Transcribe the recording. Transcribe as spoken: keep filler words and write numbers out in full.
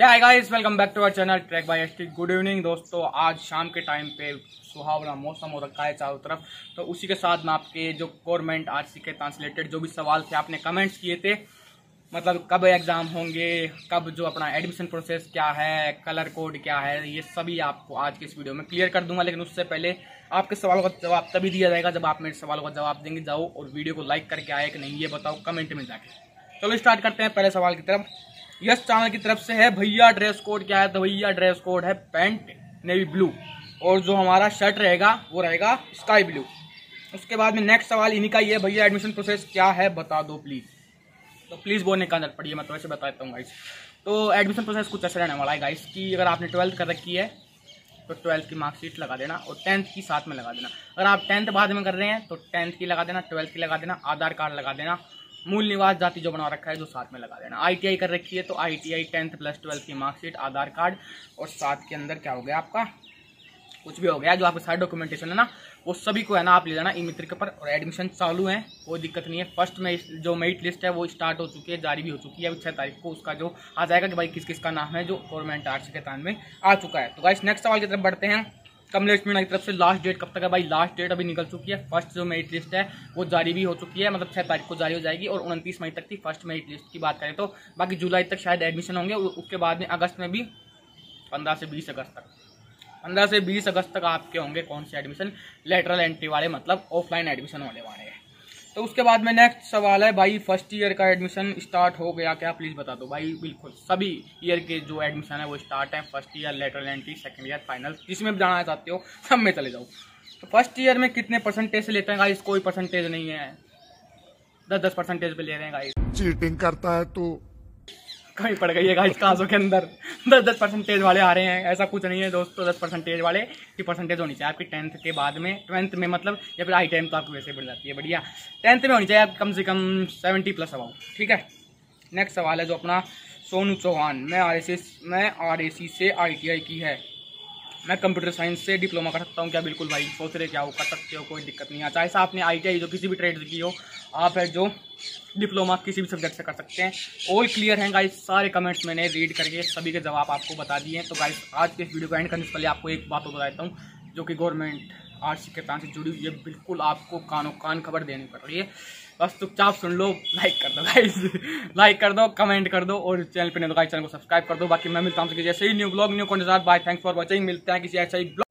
Hi guys, welcome back to our channel track by ST. Good evening दोस्तों। आज शाम के टाइम पे सुहावना मौसम हो रखा है चारों तरफ, तो उसी के साथ में आपके जो गवर्नमेंट आरसी के ट्रांसलेटेड जो भी सवाल थे, आपने कमेंट्स किए थे, मतलब कब एग्जाम होंगे, कब जो अपना एडमिशन प्रोसेस क्या है, कलर कोड क्या है, ये सभी आपको आज के इस वीडियो में क्लियर कर दूंगा। लेकिन उससे पहले आपके सवालों का जवाब तभी दिया जाएगा जब आप मेरे सवालों का जवाब देंगे। जाओ और वीडियो को लाइक करके आए कि नहीं ये बताओ कमेंट में जाके। चलो स्टार्ट करते हैं पहले सवाल की तरफ। यस चैनल की तरफ से है, भैया ड्रेस कोड क्या है? तो भैया ड्रेस कोड है पैंट नेवी ब्लू, और जो हमारा शर्ट रहेगा वो रहेगा स्काई ब्लू। उसके बाद में नेक्स्ट सवाल इन्हीं का ही है, भैया एडमिशन प्रोसेस क्या है बता दो प्लीज। तो प्लीज बोलने का अंदर पड़िए, मैं तो ऐसे बताता हूँ गाइस। तो एडमिशन प्रोसेस कुछ ऐसा रहने वाला है गाइस कि अगर आपने ट्वेल्थ कर रखी है तो ट्वेल्थ की मार्कशीट लगा देना और टेंथ की साथ में लगा देना। अगर आप टेंथ बाद में कर रहे हैं तो टेंथ की लगा देना, ट्वेल्थ की लगा देना, आधार कार्ड लगा देना, मूल निवास जाति जो बना रखा है जो साथ में लगा देना। आईटीआई कर रखी है तो आईटीआई टेंथ प्लस ट्वेल्थ की मार्कशीट, आधार कार्ड, और साथ के अंदर क्या हो गया आपका, कुछ भी हो गया जो आपके सारे डॉक्यूमेंटेशन है ना, वो सभी को है ना आप ले जाना ई मित्र के पर। और एडमिशन चालू है, कोई दिक्कत नहीं है। फर्स्ट में जो मेरिट लिस्ट है वो स्टार्ट हो चुकी है, जारी भी हो चुकी है। अभी छह तारीख को उसका जो आ जाएगा कि भाई किस किस का नाम है जो गवर्नमेंट आर्ट्स के तान में आ चुका है। तो गाइस नेक्स्ट सवाल की तरफ बढ़ते हैं। कमलेश मीणा की तरफ से लास्ट डेट कब तक है? भाई लास्ट डेट अभी निकल चुकी है। फर्स्ट जो मेरिट लिस्ट है वो जारी भी हो चुकी है, मतलब छह तारीख को जारी हो जाएगी, और उनतीस मई तक थी फर्स्ट मेरिट लिस्ट की बात करें तो। बाकी जुलाई तक शायद एडमिशन होंगे, उसके बाद में अगस्त में भी पंद्रह से बीस अगस्त तक पंद्रह से बीस अगस्त तक आपके होंगे कौन से एडमिशन, लेटरल एंट्री वाले, मतलब ऑफलाइन एडमिशन होने वाले हैं। तो उसके बाद में नेक्स्ट सवाल है, भाई फर्स्ट ईयर का एडमिशन स्टार्ट हो गया क्या? प्लीज बता दो भाई। बिल्कुल सभी ईयर के जो एडमिशन है वो स्टार्ट है। First year, lateral entry, second year, final, जिसमें भी जाना चाहते हो सब में चले जाओ। तो फर्स्ट ईयर में कितने परसेंटेज से लेते हैं गाइस? कोई परसेंटेज नहीं है, दस दस परसेंटेज पे ले रहे हैं गाइस। चीटिंग करता है तो कहीं पड़ गई है गाइस क्लासों के अंदर, दस दस परसेंटेज वाले आ रहे हैं। ऐसा कुछ नहीं है दोस्तों, दस परसेंटेज वाले की परसेंटेज होनी चाहिए आपकी टेंथ के बाद में, ट्वेल्थ में मतलब, या फिर आई टाइम तो आपकी वैसे बढ़ जाती है बढ़िया। टेंथ में होनी चाहिए आपकी कम से कम सेवेंटी प्लस अबाउट, ठीक है। नेक्स्ट सवाल है जो अपना सोनू चौहान, मैं आर एस एस मैं आर ए सी से आई टी आई की है, मैं कंप्यूटर साइंस से डिप्लोमा कर सकता हूँ क्या? बिल्कुल भाई, सोच रहे क्या हो, कर सकते हो, कोई दिक्कत नहीं है। चाहे आपने आई टी आई जो किसी भी ट्रेड की हो, आप है जो डिप्लोमा किसी भी सब्जेक्ट से कर सकते हैं। ऑल क्लियर हैं गाइस, सारे कमेंट्स मैंने रीड करके सभी के जवाब आपको बता दिए हैं। तो गाइस आज के इस वीडियो को एंड करने से पहले आपको एक बात बता देता हूँ, जो कि गवर्नमेंट आरसी के तान से जुड़ी हुई है, बिल्कुल आपको कानों कान खबर देनी पड़ रही है। बस चुपचाप सुन लो, लाइक कर दो गाइस, लाइक कर दो, कमेंट कर दो, और चैनल पे नहीं तो गाइस चैनल को सब्सक्राइब कर दो। बाकी मैं मिलता हूँ जैसे ही new blog new content. Bye, thanks for watching. मिलते हैं किसी ऐसा ही